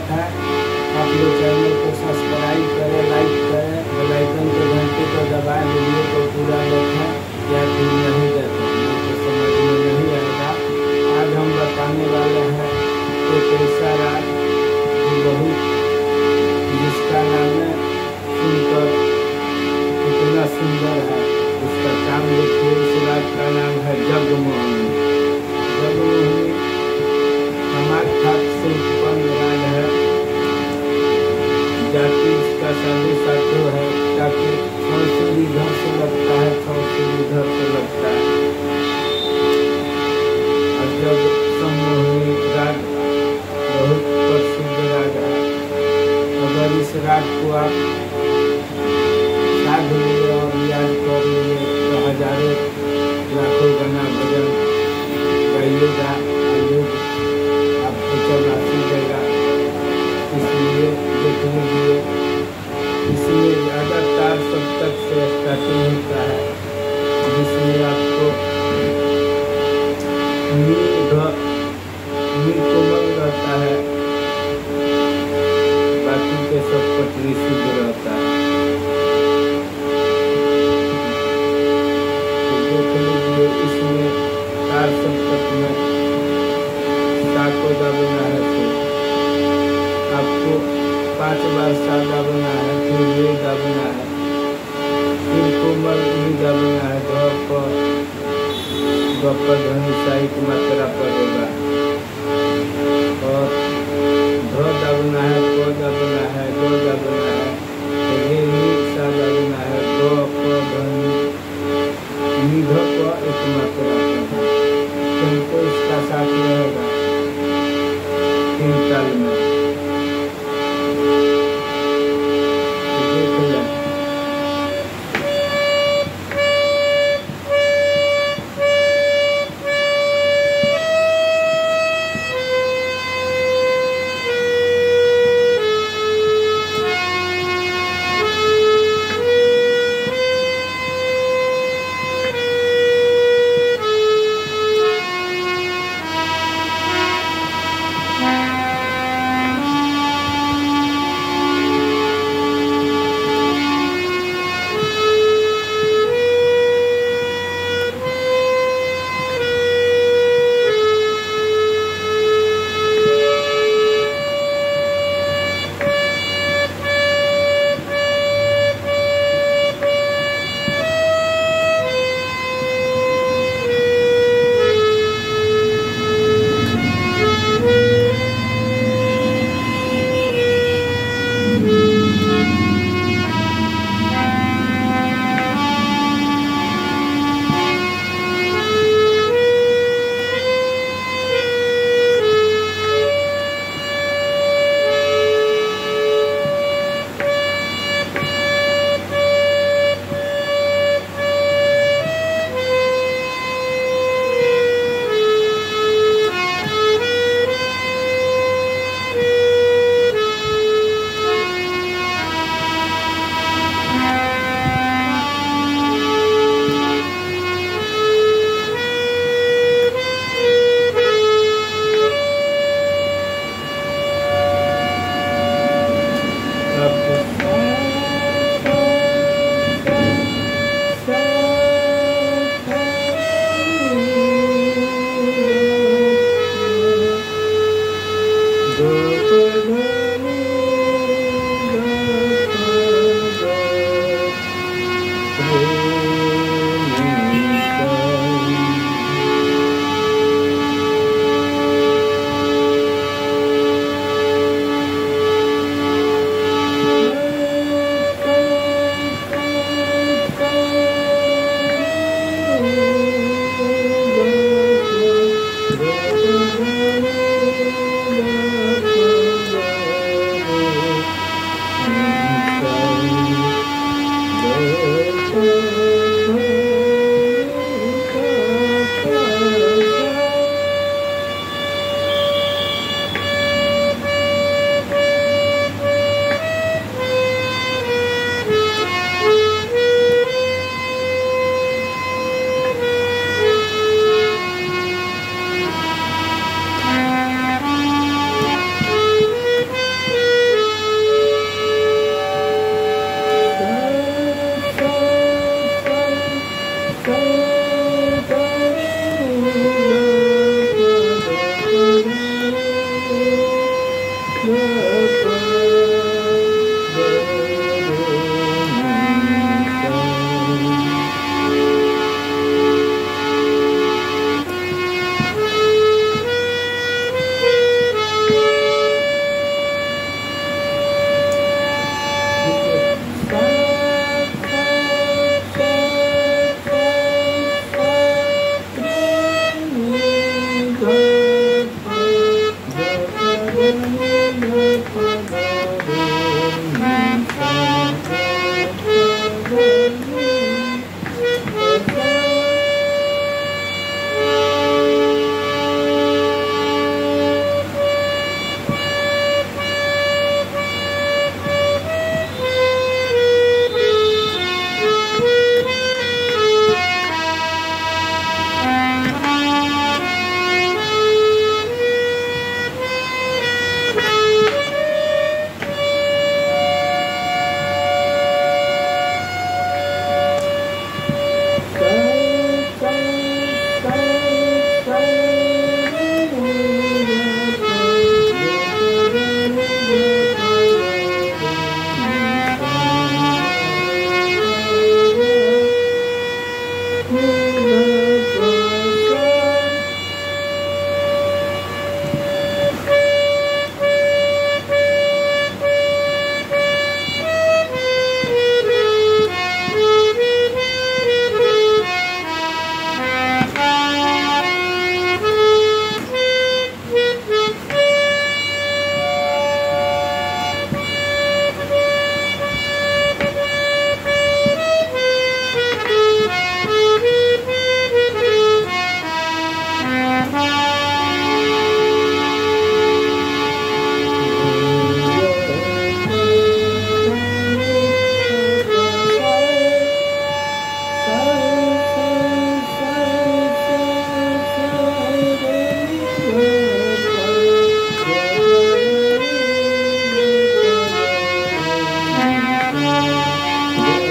स्वागत है। आप लोग चैनल को सब्सक्राइब करें, लाइक करें, बेल आइकन के घंटे को दबाएं, वीडियो को पूरा देखें या फिर नहीं देखें, मुझे समझ में नहीं आएगा। आज हम बताने वाले हैं एक ऐसा राग बहुत जिसका नाम है सुनकर इतना सुंदर है। उसका काम देखिए। इस राग का नाम है जगमोहिनी। जगमोहिनी समाज ठाट से उत्पन्न राग है। जाति इसका साधु साधु है, ताकि छौसुर इधर से लगता है, छौसुर इधर से लगता है। और जब सम्मोहिनी राग बहुत प्रसिद्ध राग है। अगर इस राग को आप साध लिए और याद कर लिए तो हजारों लाखों गाना भजन गाइएगा और लोग आपको चौरासी देगा। इसलिए देख लीजिए, इसमें ज़्यादातर सब तक से स्टार्टिंग होता है, जिसमें आपको नी कोमल रहता है, बाकी के सब पटरी शुद्ध रहता है। तो देख लीजिए, इसमें तार सप्तक में सा को दबाना है। तो आपको 5 बार सा दबाना है, फिर रे दबाना है, फिर कोमल नी दबाना है। ध्वनि ध्वनि की मात्रा पर होगा और ध दबाना है, प दबाना है, ग दबाना है, रे नी सा दबाना है, ग प ध्वनि निध प एक मात्रा पर है। तुमको इसका साथ रहेगा 3 ताल में। जय